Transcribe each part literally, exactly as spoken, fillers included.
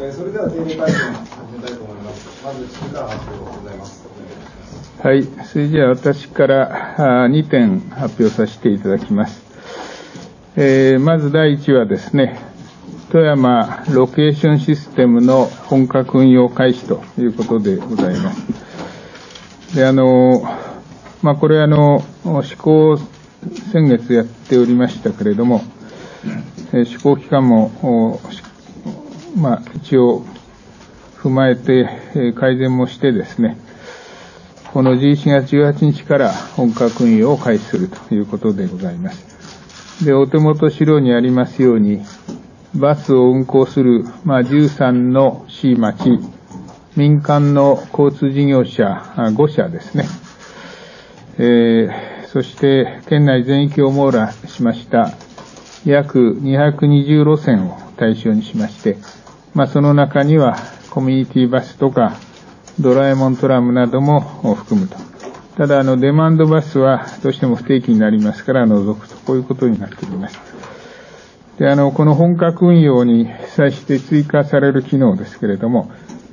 えー、それでは定例会見始めたいと思います。まず知事から発表をございます。 はい、それじゃあ私からにてん発表させていただきます。えー、まずだいいちはですね、富山ロケーションシステムの本格運用開始ということでございます。で、あの、まあ、これあの、施行先月やっておりましたけれども、えー、施行期間も、まあ、一応踏まえて、えー、改善もしてですね、このじゅういちがつじゅうはちにちから本格運用を開始するということでございます。で、お手元資料にありますように、バスを運行する、まあ、じゅうさんの市町、民間の交通事業者ごしゃですね。えー、そして、県内全域を網羅しました、約にひゃくにじゅうろせんを対象にしまして、まあ、その中には、コミュニティバスとか、ドラえもんトラムなども含むと。ただ、あの、デマンドバスはどうしても不定期になりますから除くと、こういうことになっております。で、あの、この本格運用に際して追加される機能ですけれども、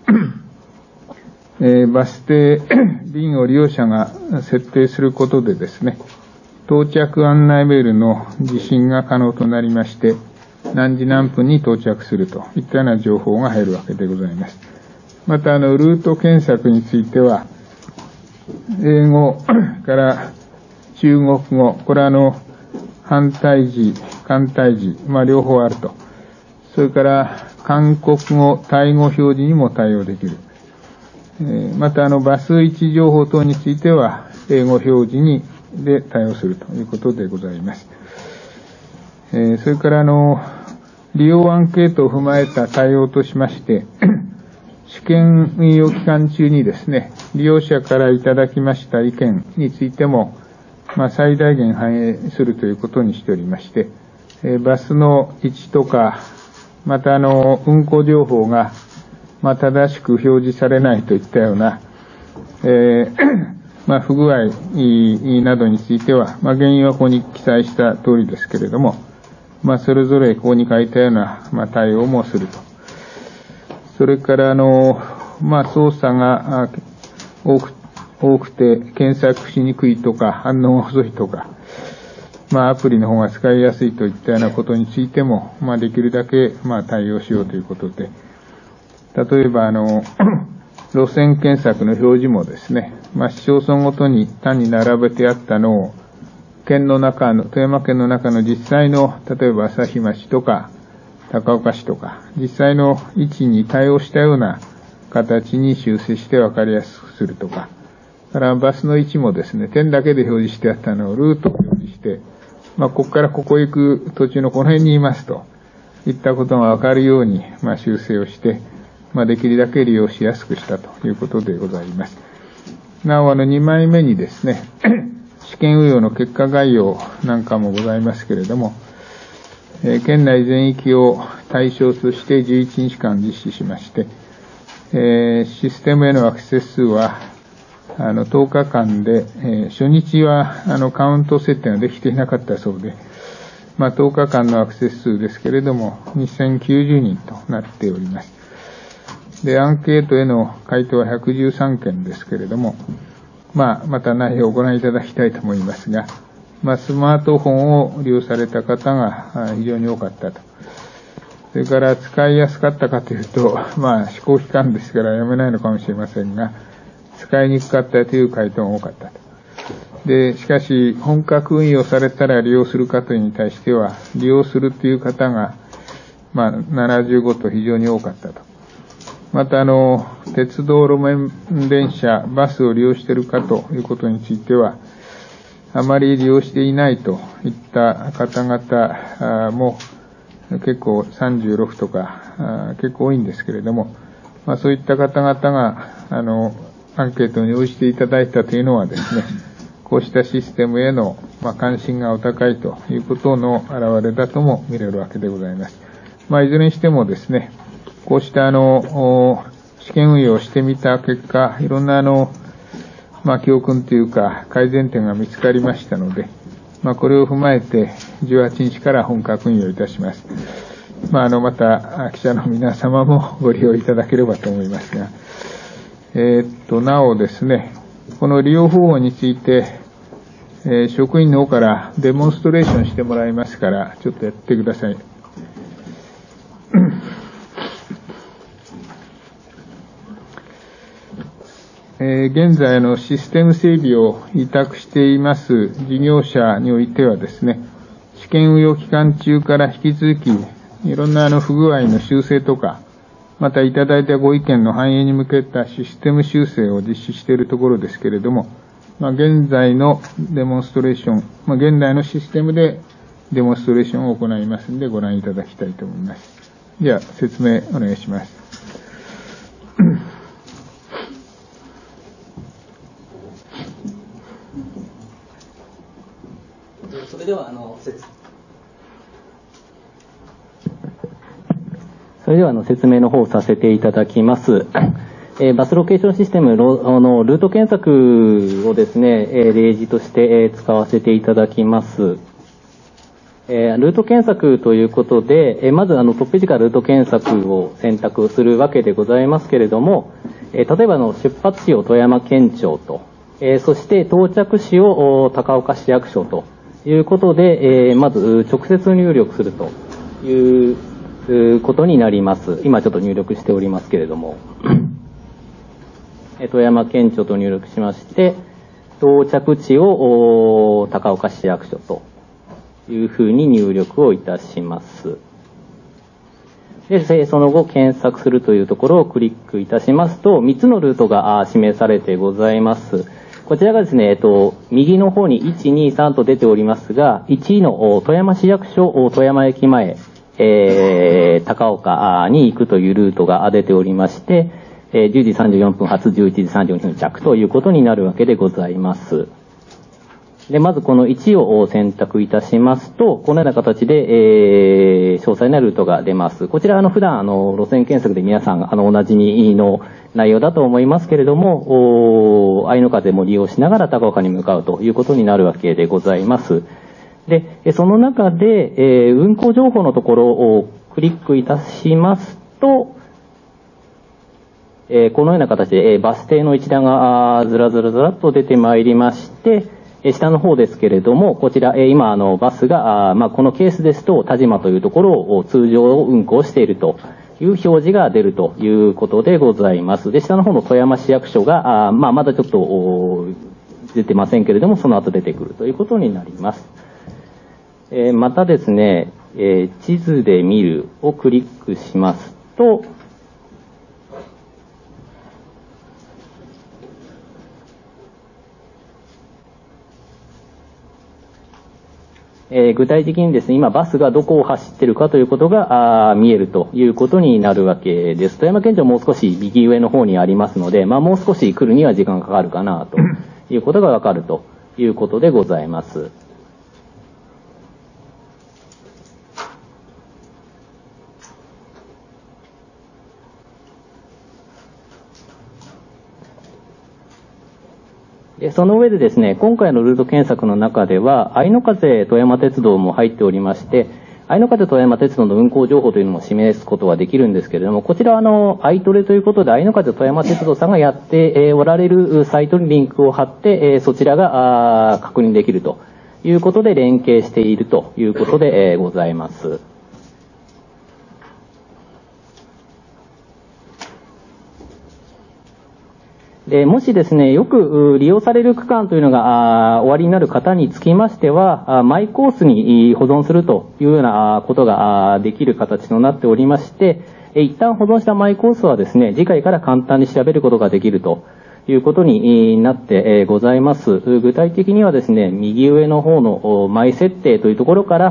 えー、バス停、便を利用者が設定することでですね、到着案内メールの受信が可能となりまして、何時何分に到着するといったような情報が入るわけでございます。また、あの、ルート検索については、英語から中国語、これはあの、繁体字、簡体字、まあ、両方あると。それから、韓国語、タイ語表示にも対応できる。えー、また、あの、バス位置情報等については、英語表示に、で対応するということでございます。えー、それから、あの、利用アンケートを踏まえた対応としまして、試験運用期間中にですね、利用者からいただきました意見についても、まあ、最大限反映するということにしておりまして、えー、バスの位置とか、またあの、運行情報が、まあ、正しく表示されないといったような、えー、まあ、不具合などについては、まあ、原因はここに記載した通りですけれども、まあ、それぞれここに書いたような、まあ、対応もすると。それから、あの、まあ、操作が多く、多くて検索しにくいとか、反応が遅いとか、まあ、アプリの方が使いやすいといったようなことについても、まあ、できるだけ、まあ、対応しようということで、例えば、あの、路線検索の表示もですね、まあ、市町村ごとに単に並べてあったのを、県の中の、富山県の中の実際の、例えば朝日町とか、高岡市とか、実際の位置に対応したような形に修正して分かりやすくするとか、からバスの位置もですね、点だけで表示してあったのをルートを表示して、まあ、ここからここへ行く途中のこの辺にいますといったことが分かるように、まあ、修正をして、まあ、できるだけ利用しやすくしたということでございます。なお、あの、にまいめにですね、試験運用の結果概要なんかもございますけれども、えー、県内全域を対象としてじゅういちにちかん実施しまして、えー、システムへのアクセス数は、あの、とおかかんで、えー、初日は、あの、カウント設定ができていなかったそうで、まあ、とおかかんのアクセス数ですけれども、にせんきゅうじゅうにんとなっております。で、アンケートへの回答はひゃくじゅうさんけんですけれども、まあ、また内容をご覧いただきたいと思いますが、まあ、スマートフォンを利用された方が非常に多かったと。それから使いやすかったかというと、まあ、施行期間ですから読めないのかもしれませんが、使いにくかったという回答が多かったと。で、しかし、本格運用されたら利用する方に対しては、利用するという方が、まあ、ななじゅうごと非常に多かったと。また、あの、鉄道路面電車、バスを利用しているかということについては、あまり利用していないといった方々も結構さんじゅうろくとか結構多いんですけれども、まあ、そういった方々があのアンケートに応じていただいたというのはですね、こうしたシステムへの、まあ、関心がお高いということの表れだとも見れるわけでございます。まあ、いずれにしてもですね、こうしたあの試験運用をしてみた結果、いろんなあのまあ、教訓というか改善点が見つかりましたので、まあ、これを踏まえてじゅうはちにちから本格運用いたします。 まあ、あの、また、記者の皆様もご利用いただければと思いますが、えー、っと、なおですね、この利用方法について、えー、職員の方からデモンストレーションしてもらいますから、ちょっとやってください。えー、現在のシステム整備を委託しています事業者においてはですね、試験運用期間中から引き続き、いろんなあの不具合の修正とか、またいただいたご意見の反映に向けたシステム修正を実施しているところですけれども、まあ、現在のデモンストレーション、まあ、現在のシステムでデモンストレーションを行いますのでご覧いただきたいと思います。では説明お願いします。 それではあの説それではあの説明の方をさせていただきます。えー、バスロケーションシステムののルート検索をですね、えー、例示として、えー、使わせていただきます。えー、ルート検索ということで、えー、まずあのトップページからルート検索を選択するわけでございますけれども、えー、例えばの出発地を富山県庁と、えー、そして到着地を高岡市役所ということで、えー、まず直接入力するということになります。今ちょっと入力しておりますけれども、富山県庁と入力しまして、到着地を高岡市役所というふうに入力をいたします。で、その後検索するというところをクリックいたしますと、みっつのルートが示されてございます。こちらがですね、えっと、右の方にいち、に、さんと出ておりますが、いちいの富山市役所、富山駅前、えー、高岡に行くというルートが出ておりまして、じゅうじさんじゅうよんぷん発、じゅういちじさんじゅうよんぷん着ということになるわけでございます。で、まずこのいちを選択いたしますと、このような形で、えー、詳細なルートが出ます。こちら、あの、普段、あの、路線検索で皆さん、あの、おなじみの内容だと思いますけれども、愛の風も利用しながら高岡に向かうということになるわけでございます。で、その中で、えー、運行情報のところをクリックいたしますと、えー、このような形で、えー、バス停の一覧がずらずらずらっと出てまいりまして、えー、下の方ですけれども、こちら、えー、今あのバスが、あまあ、このケースですと田島というところを通常運行しているという表示が出るということでございます。で、下の方の富山市役所が、あまあ、まだちょっと出てませんけれども、その後出てくるということになります。えー、またですね、えー、地図で見るをクリックしますと、えー、具体的にですね、今バスがどこを走っているかということがあ見えるということになるわけです。富山県庁もう少し右上の方にありますので、まあ、もう少し来るには時間がかかるかなということがわかるということでございます。その上でですね、今回のルート検索の中では、愛の風富山鉄道も入っておりまして、愛の風富山鉄道の運行情報というのも示すことはできるんですけれども、こちらはあの、愛トレということで、愛の風富山鉄道さんがやっておられるサイトにリンクを貼って、そちらが確認できるということで連携しているということでございます。でもしですね、よく利用される区間というのがおありになる方につきましては、マイコースに保存するというようなことができる形となっておりまして、一旦保存したマイコースはですね、次回から簡単に調べることができるということになってございます。具体的にはですね、右上の方のマイ設定というところから、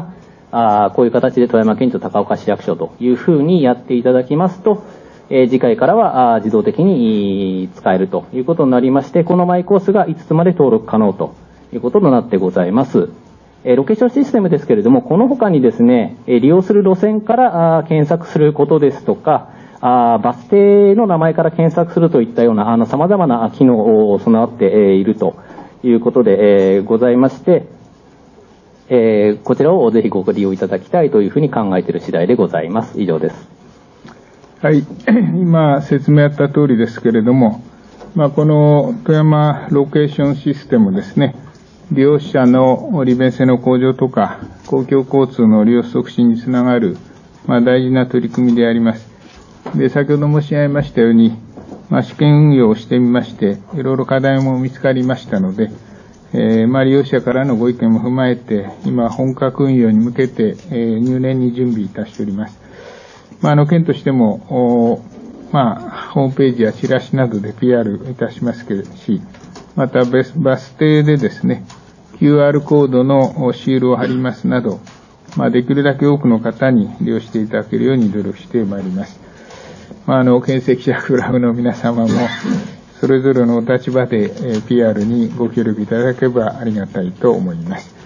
こういう形で富山県庁高岡市役所というふうにやっていただきますと、えー、次回からは自動的に使えるということになりまして、このマイコースがいつつまで登録可能ということとなってございます。えー、ロケーションシステムですけれども、この他にですね、えー、利用する路線からあ検索することですとか、あバス停の名前から検索するといったようなあの様々な機能を備わっているということで、えー、ございまして、 えー、こちらをぜひご利用いただきたいというふうに考えている次第でございます。以上です。 はい。今説明あった通りですけれども、まあ、この富山ロケーションシステムですね、利用者の利便性の向上とか、公共交通の利用促進につながる、まあ、大事な取り組みであります。で、先ほど申し上げましたように、まあ、試験運用をしてみまして、いろいろ課題も見つかりましたので、えー、まあ、利用者からのご意見も踏まえて、今、本格運用に向けて、えー、入念に準備いたしております。まあ、あの、県としても、まあ、ホームページやチラシなどで ピーアール いたしますけれどし、また、バス停でですね、キューアール コードのシールを貼りますなど、まあ、できるだけ多くの方に利用していただけるように努力してまいります。まあ、あの、県籍者クラブの皆様も、それぞれのお立場で ピーアール にご協力いただければありがたいと思います。